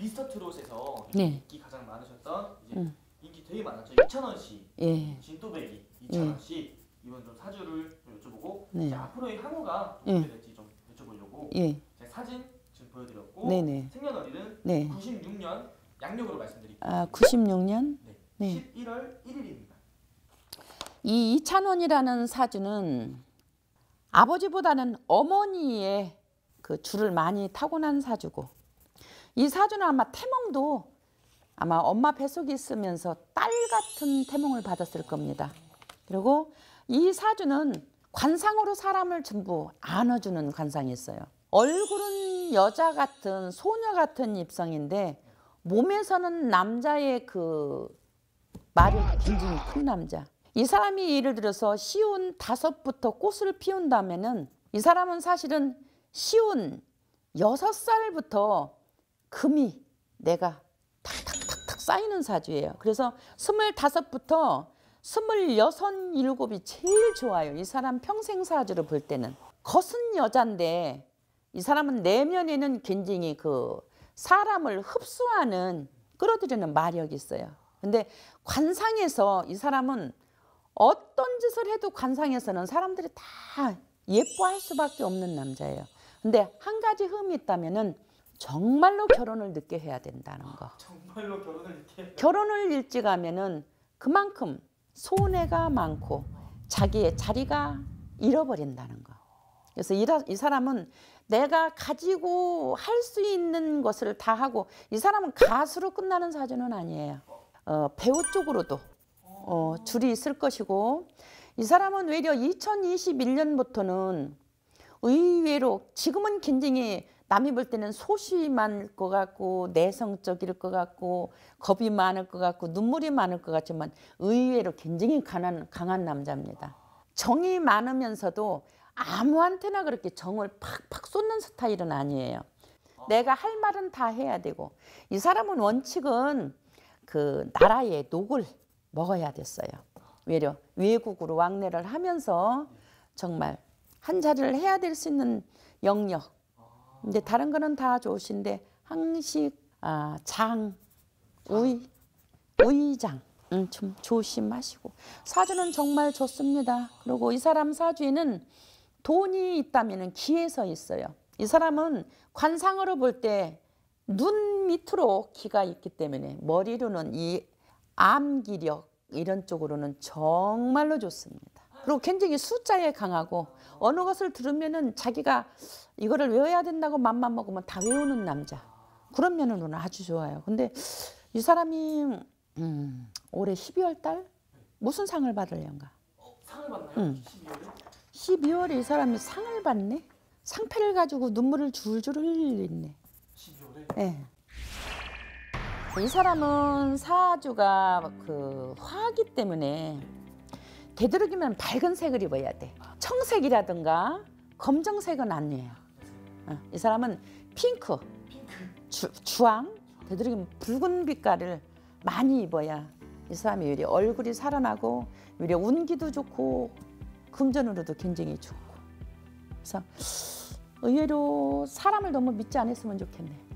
미스터 트롯에서 네. 인기 가장 많으셨던 이제 인기 되게 많았죠. 이찬원 씨, 예. 진또배기 이찬원 씨 이번 좀 사주를 여쭤보고 네. 이제 앞으로의 향후가 어떻게 될지 좀 여쭤보려고 예. 제가 사진 지금 보여드렸고 네네. 생년월일은 네. 96년 양력으로 말씀드릴게요. 아, 96년? 네. 네. 11월 1일입니다. 이 이찬원이라는 사주는 아버지보다는 어머니의 그 줄을 많이 타고난 사주고, 이 사주는 아마 태몽도 아마 엄마 뱃속에 있으면서 딸 같은 태몽을 받았을 겁니다. 그리고 이 사주는 관상으로 사람을 전부 안아주는 관상이 있어요. 얼굴은 여자 같은 소녀 같은 입성인데 몸에서는 남자의 그 말이 굉장히 큰 남자. 이 사람이 예를 들어서 시운 5부터 꽃을 피운다면은 이 사람은 사실은 시운 6살부터 금이 내가 탁탁탁탁 쌓이는 사주예요. 그래서 25부터 26, 7이 제일 좋아요. 이 사람 평생 사주를 볼 때는. 거슨 여잔데 이 사람은 내면에는 굉장히 그 사람을 흡수하는 끌어들이는 마력이 있어요. 근데 관상에서 이 사람은 어떤 짓을 해도 관상에서는 사람들이 다 예뻐할 수밖에 없는 남자예요. 근데 한 가지 흠이 있다면은 정말로 결혼을 늦게 해야 된다는 거. 정말로 결혼을 이렇게 결혼을 일찍 하면은 그만큼 손해가 많고 자기의 자리가 잃어버린다는 거. 그래서 이 사람은 내가 가지고 할 수 있는 것을 다 하고, 이 사람은 가수로 끝나는 사주는 아니에요. 배우 쪽으로도 줄이 있을 것이고, 이 사람은 외려 2021년부터는 의외로 지금은 굉장히 남이 볼 때는 소심할 것 같고 내성적일 것 같고 겁이 많을 것 같고 눈물이 많을 것 같지만 의외로 굉장히 강한 남자입니다. 정이 많으면서도 아무한테나 그렇게 정을 팍팍 쏟는 스타일은 아니에요. 내가 할 말은 다 해야 되고, 이 사람은 원칙은 그 나라의 녹을 먹어야 됐어요. 외려 외국으로 왕래를 하면서 정말 한 자리를 해야 될 수 있는 영역. 근데 다른 거는 다 좋으신데 항식, 장, 의장 좀 조심하시고. 사주는 정말 좋습니다. 그리고 이 사람 사주에는 돈이 있다면 기에서 있어요. 이 사람은 관상으로 볼 때 눈 밑으로 기가 있기 때문에 머리로는 이 암기력 이런 쪽으로는 정말로 좋습니다. 그리고 굉장히 숫자에 강하고 어느 것을 들으면은 자기가 이거를 외워야 된다고 맘만 먹으면 다 외우는 남자. 그런 면으로는 아주 좋아요. 근데 이 사람이 올해 12월 달 무슨 상을 받으려는가? 상을 받나요? 12월에? 12월에 이 사람이 상을 받네? 상패를 가지고 눈물을 줄줄 흘리네. 12월에? 네. 이 사람은 사주가 그 화기 때문에 되도록이면 밝은 색을 입어야 돼. 청색이라든가 검정색은 아니에요. 이 사람은 핑크, 주황, 되도록이면 붉은 빛깔을 많이 입어야 이 사람이 오히려 얼굴이 살아나고 오히려 운기도 좋고 금전으로도 굉장히 좋고. 그래서 의외로 사람을 너무 믿지 않았으면 좋겠네.